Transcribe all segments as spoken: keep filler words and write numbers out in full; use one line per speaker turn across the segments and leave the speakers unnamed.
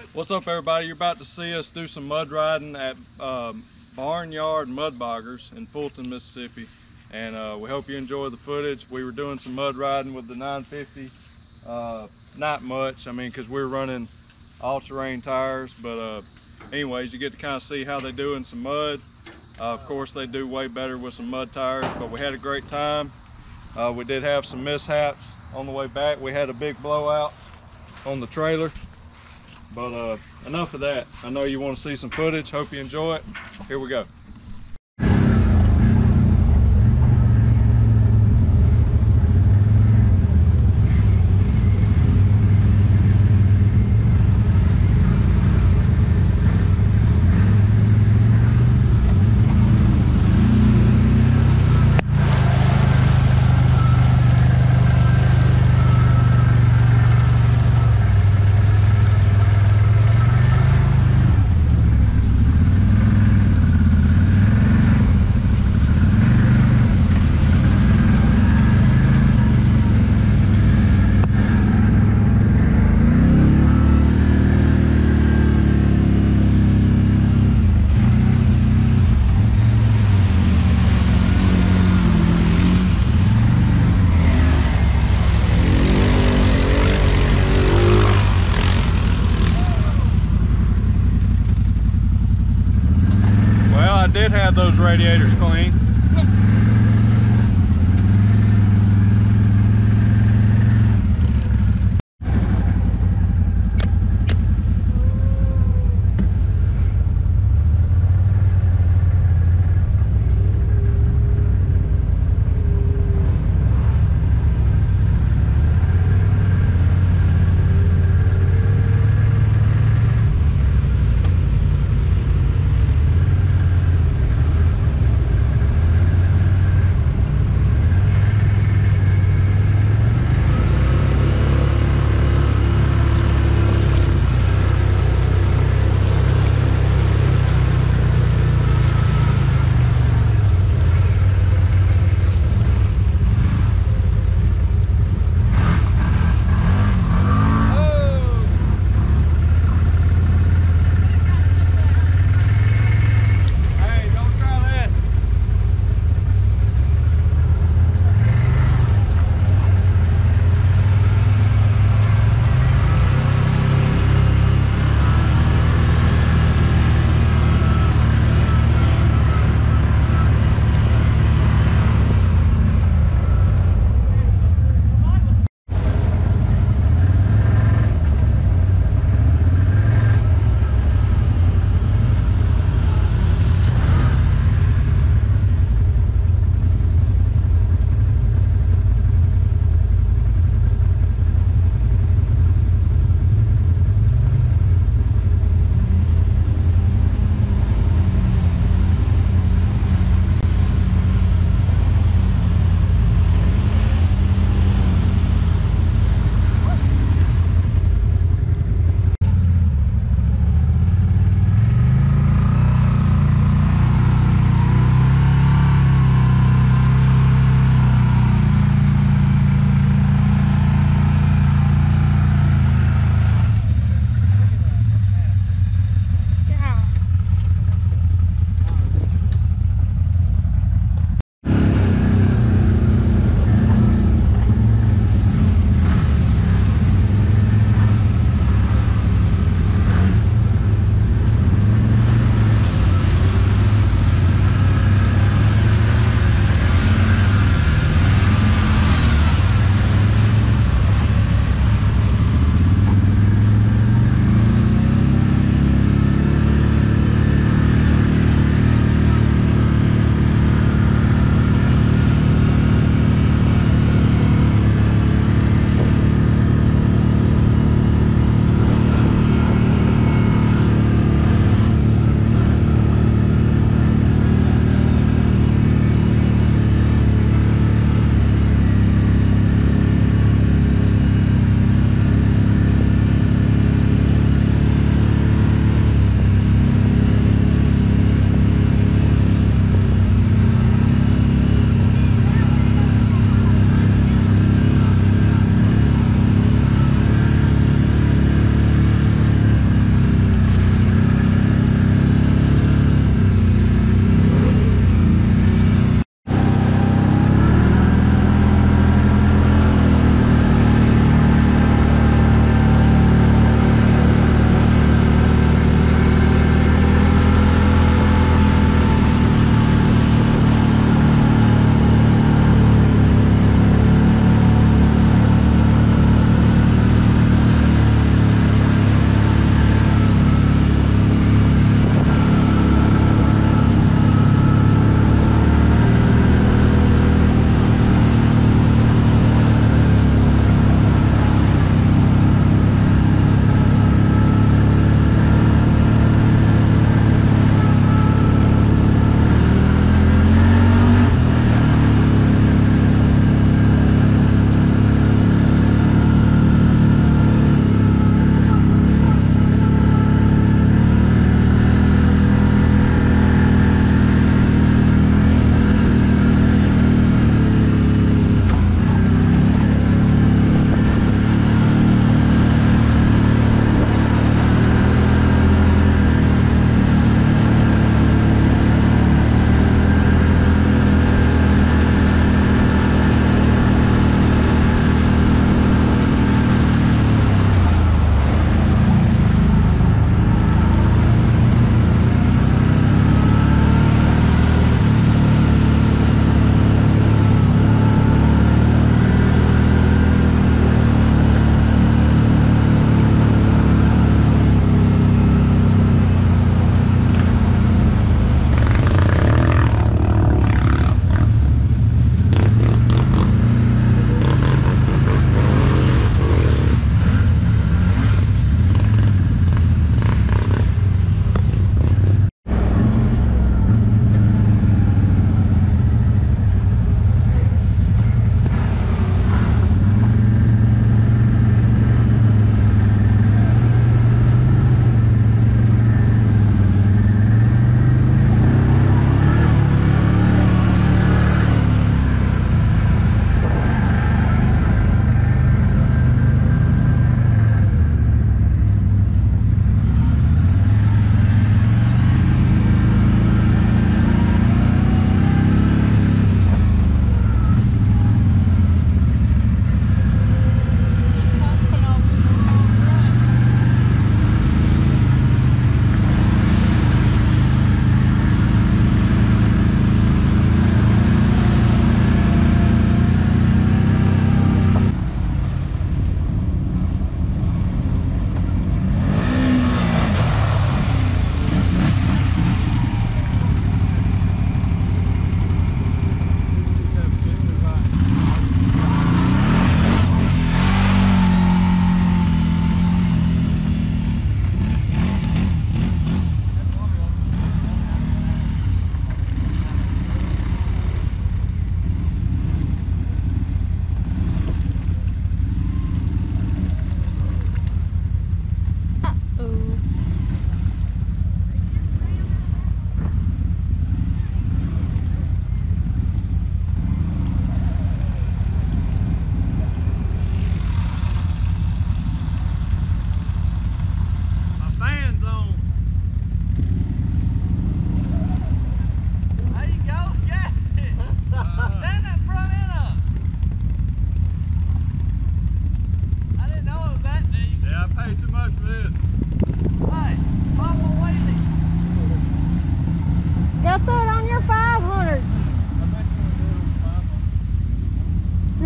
What's up, everybody? You're about to see us do some mud riding at um, Barnyard Mud Boggers in Fulton, Mississippi, and uh, we hope you enjoy the footage. We were doing some mud riding with the nine fifty. Uh, not much, I mean, because we're running all-terrain tires, but uh, anyways, you get to kind of see how they do in some mud. Uh, of course, they do way better with some mud tires, but we had a great time. Uh, we did have some mishaps on the way back. We had a big blowout on the trailer. But uh, enough of that. I know you want to see some footage. Hope you enjoy it. Here we go. I did have those radiators clean.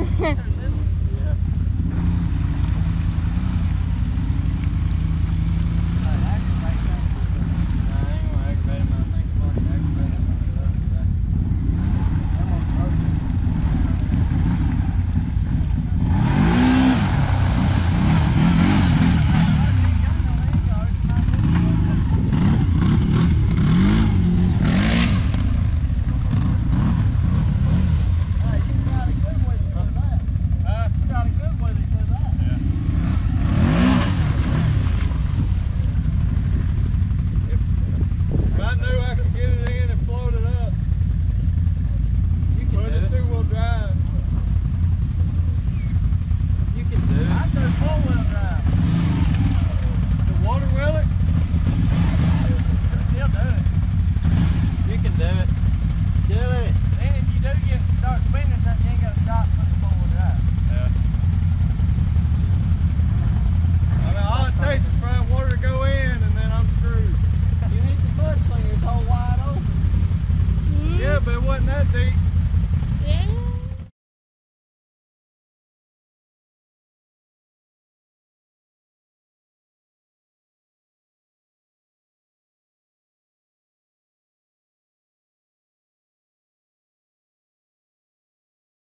But it wasn't that deep.